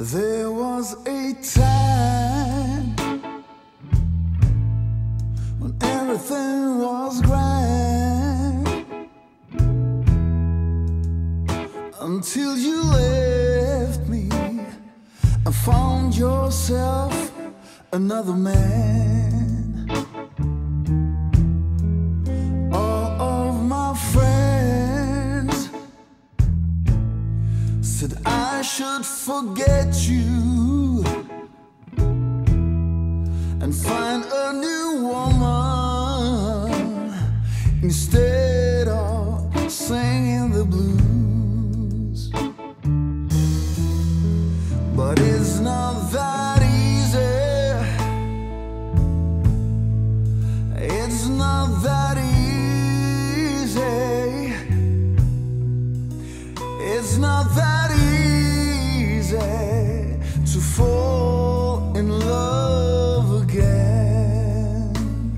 There was a time when everything was grand, until you left me and found yourself another man. All of my friends said I should forget you and find a new woman instead of singing the blues. But it's not that easy. It's not that easy. It's not that easy to fall in love again.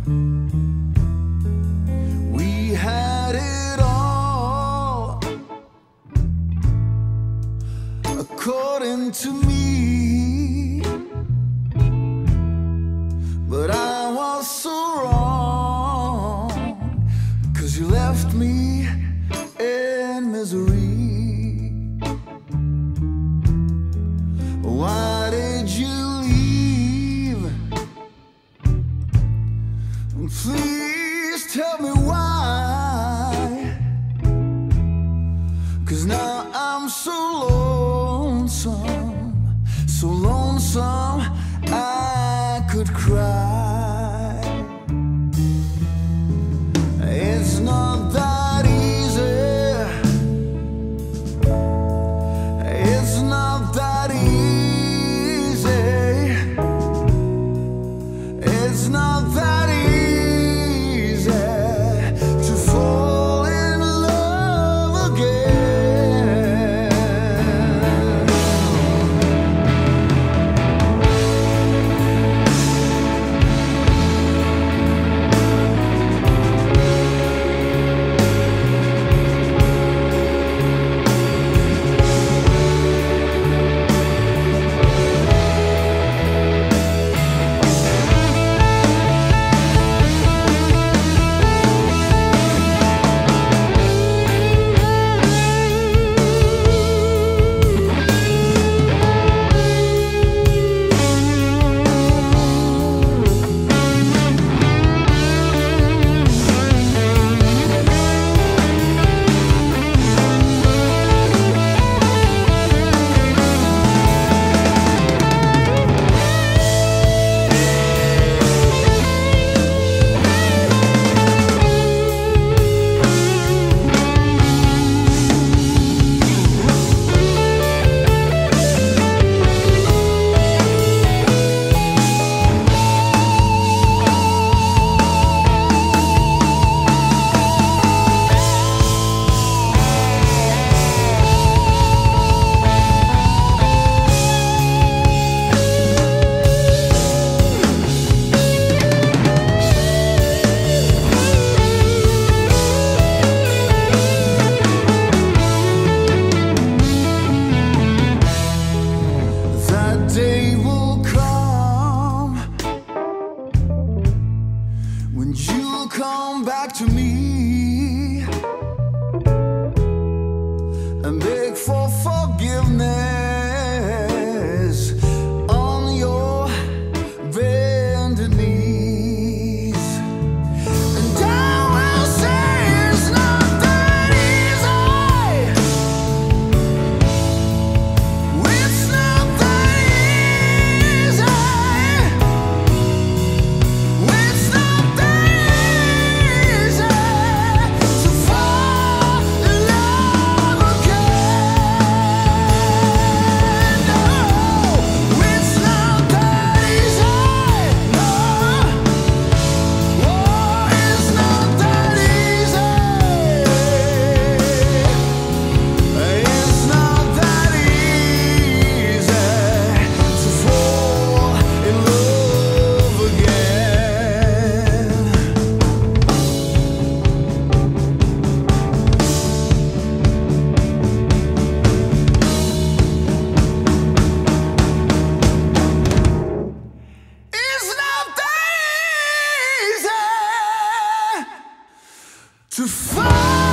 We had it all, according to me, but I was so wrong, 'cause you left me in misery. Why did you leave? Please tell me why, 'cause now I'm so lonesome I could cry. It's not that easy. It's not that easy. It's not that easy to fall in love again. to fall.